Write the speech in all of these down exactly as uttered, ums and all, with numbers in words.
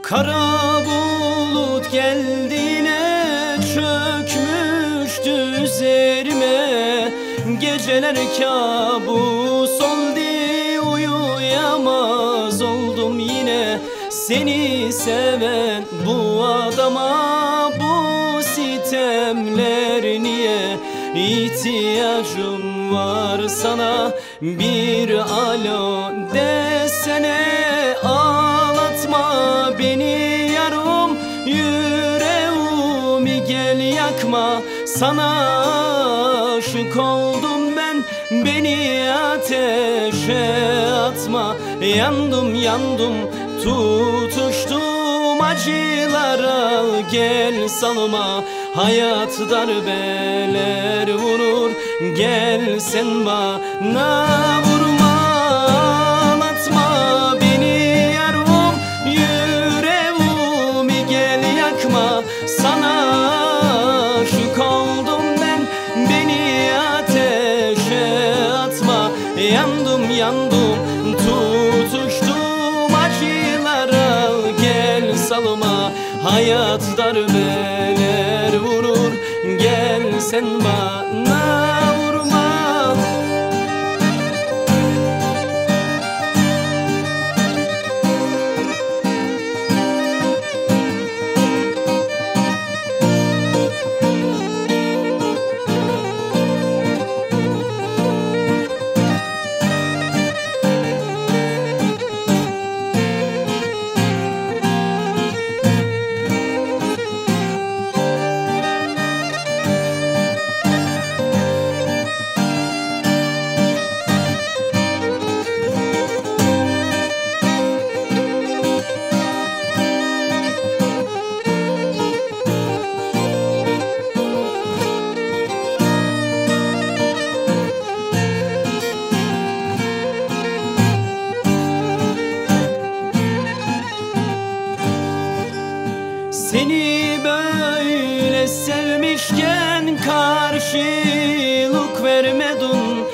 Kara bulut geldiğine çökmüştü üzerime. Geceler kabus oldu, uyuyamaz oldum yine. Seni seven bu adama bu sitemler niye? İhtiyacım var sana, bir alo desene. Ağlatma beni yarım, yüreğimi gel yakma. Sana aşık oldum ben, beni ateşe atma. Yandım yandım tutuştum acılara, gel salma. Hayat darbeler vurur, gel sen bana vurma. Ağlatma beni yarım, yüreğimi gel yakma. Sana aşık oldum ben, beni ateşe atma. Yandım yandım tutuştum acılara, gel salma. Hayat darbeler vurur, gel sen bana vurma. Seni böyle sevmişken karşılık vermedin.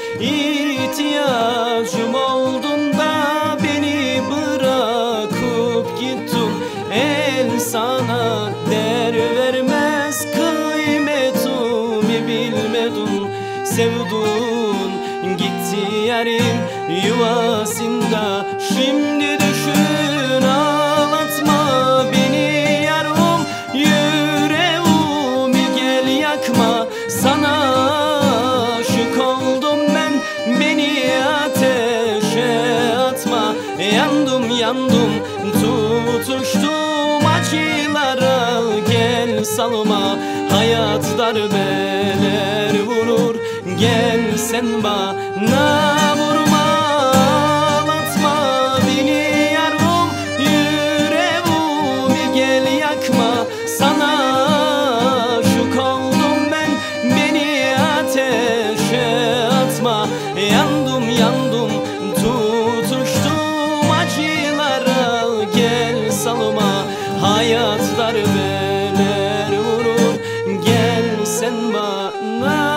İhtiyacım olduğunda beni bırakıp gittin. El sana değer vermez, kıymetimi bilmedin. Sevdun gitti yarim yuvasında, şimdi düşün. Ağlatma beni yarım, yüreğimi gel yakma. Sana aşık oldum ben, beni ateşe atma. Yandım yandım tutuştum acılara, gel salma. Hayat darbeler vurur, gel sen bana vurma. Ağlatma beni yarım, yüreğimi gel yakma. Sana aşık oldum ben, beni ateşe atma. Yandım yandım tutuştum acılara, gel salma. Hayat darbeler vurur, gel sen bana